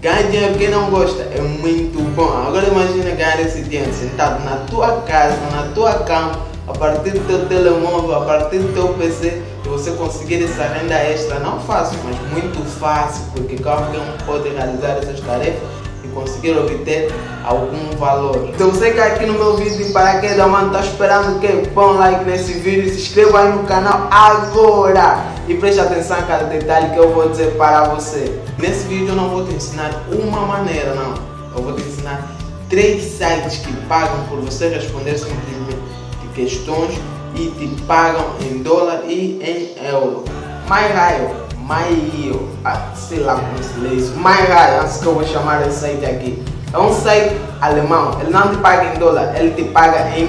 Ganhar dinheiro, quem não gosta, é muito bom. Agora imagina ganhar esse dinheiro sentado na tua casa, na tua cama, a partir do teu telemóvel, a partir do teu PC, e você conseguir essa renda extra. Não fácil, mas muito fácil, porque qualquer um pode realizar essas tarefas e conseguir obter algum valor. Então você que aqui no meu vídeo de paraquedas, mano, tá esperando o quê? Põe um like nesse vídeo, se inscreva aí no canal agora e preste atenção a cada detalhe que eu vou dizer para você. Nesse vídeo eu não vou te ensinar uma maneira, não. Eu vou te ensinar 3 sites que pagam por você responder simplesmente questões e te pagam em dólar e em euro. MyRail, sei lá como se lê isso. MyRail, antes que eu vou chamar esse site aqui. É um site alemão, ele não te paga em dólar, ele te paga em...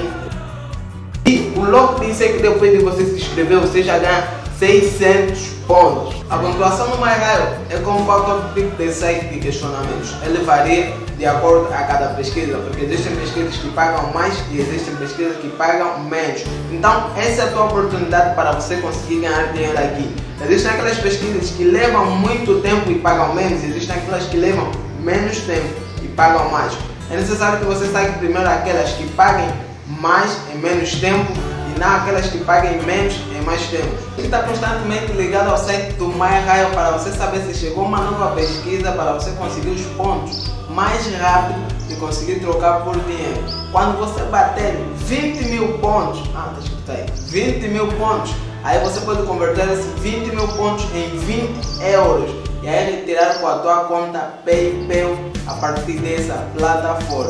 E o louco disso é que depois de você se inscrever, você já ganha 600 pontos. A pontuação do MyRail é como qualquer tipo de site de questionamentos. Ele varia de acordo a cada pesquisa, porque existem pesquisas que pagam mais e existem pesquisas que pagam menos. Então essa é a tua oportunidade para você conseguir ganhar dinheiro aqui. Existem aquelas pesquisas que levam muito tempo e pagam menos, existem aquelas que levam menos tempo e pagam mais. É necessário que você saiba primeiro aquelas que paguem mais em menos tempo e não aquelas que paguem menos em mais tempo. Está constantemente ligado ao site do MyRail para você saber se chegou uma nova pesquisa, para você conseguir os pontos mais rápido e conseguir trocar por dinheiro. Quando você bater 20 mil pontos, tá escrito aí, 20 mil pontos, aí você pode converter esses 20 mil pontos em 20 euros e aí retirar com a tua conta PayPal a partir dessa plataforma.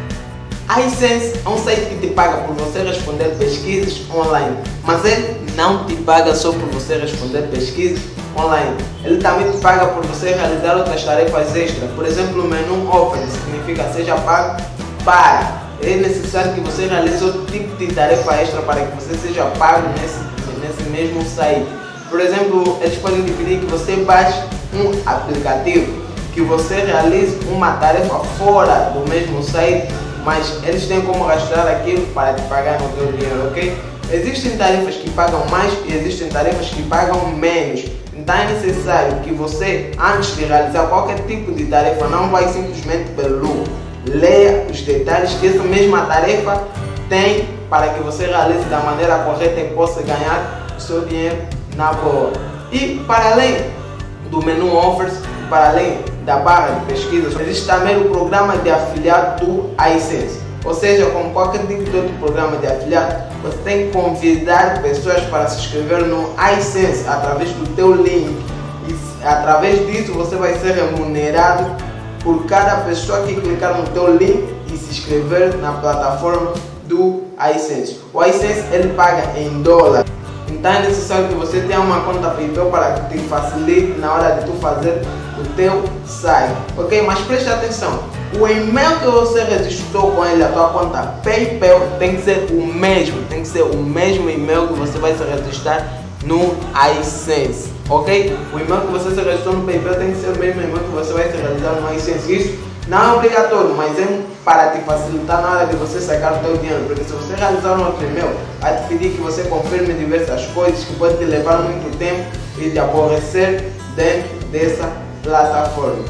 iSense é um site que te paga por você responder pesquisas online, mas ele não te paga só por você responder pesquisas online. Ele também te paga por você realizar outras tarefas extras. Por exemplo, o menu Offer significa seja pago para. É necessário que você realize outro tipo de tarefa extra para que você seja pago nesse mesmo site. Por exemplo, eles podem pedir que você baixe um aplicativo, que você realize uma tarefa fora do mesmo site, mas eles têm como rastrear aquilo para te pagar no teu dinheiro, ok? Existem tarefas que pagam mais e existem tarefas que pagam menos. Então é necessário que você, antes de realizar qualquer tipo de tarefa, não vai simplesmente pelo leia os detalhes que essa mesma tarefa tem para que você realize da maneira correta e possa ganhar o seu dinheiro na boa. E para além do menu Offers, para além da barra de pesquisas, existe também o programa de afiliado do iSense. Ou seja, como qualquer tipo de outro programa de afiliado, você tem que convidar pessoas para se inscrever no iSense através do teu link. E através disso você vai ser remunerado por cada pessoa que clicar no teu link e se inscrever na plataforma do iSense. O iSense ele paga em dólar. Então é necessário que você tenha uma conta PayPal para que te facilite na hora de tu fazer o teu site, ok? Mas preste atenção, o e-mail que você registrou com ele, a tua conta PayPal, tem que ser o mesmo, e-mail que você vai se registrar no iSense, ok? O e-mail que você se registrou no PayPal tem que ser o mesmo e-mail que você vai se registrar no iSense. Isso não é obrigatório, mas é para te facilitar na hora de você sacar o teu dinheiro, porque se você realizar um outro e-mail, vai te pedir que você confirme diversas coisas que pode te levar muito tempo e te aborrecer dentro dessa plataforma.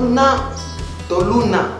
Toluna,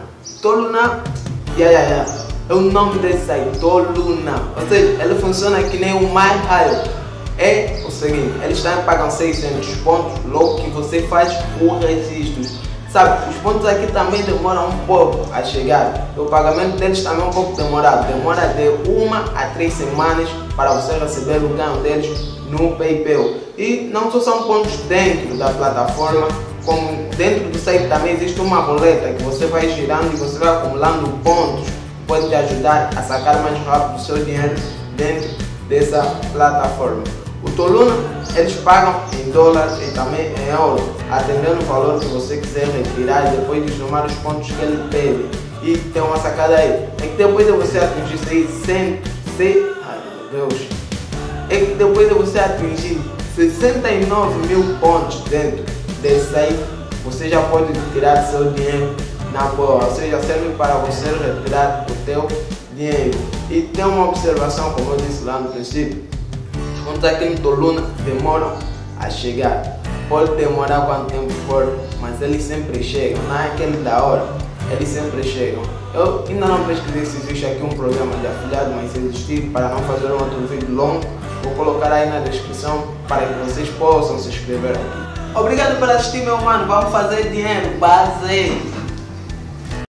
é o nome desse site, Toluna. Ou seja, ele funciona que nem o MyRail. É o seguinte, eles também pagam 600 pontos logo que você faz o registro. Sabe, os pontos aqui também demoram um pouco a chegar. O pagamento deles também é um pouco demorado. Demora de 1 a 3 semanas para você receber o ganho deles no PayPal. E não só são pontos dentro da plataforma, como dentro do site também existe uma roleta que você vai girando e você vai acumulando pontos. Pode te ajudar a sacar mais rápido o seu dinheiro dentro dessa plataforma. O Toluna, eles pagam em dólar e também em euro, atendendo o valor que você quiser retirar depois de somar os pontos que ele teve. E tem uma sacada aí, é que depois de você atingir 69 mil pontos dentro desse site, você já pode retirar seu dinheiro na boa, ou seja, serve para você retirar o teu dinheiro. E tem uma observação, como eu disse lá no princípio, os pontos aqui no Toluna demoram a chegar. Pode demorar quanto tempo for, mas eles sempre chegam, não é aquele da hora, eles sempre chegam. Eu ainda não pesquisei se existe aqui um programa de afiliado, mas se existir, para não fazer um outro vídeo longo, vou colocar aí na descrição para que vocês possam se inscrever aqui. Obrigado por assistir, meu mano, vamos fazer dinheiro, base!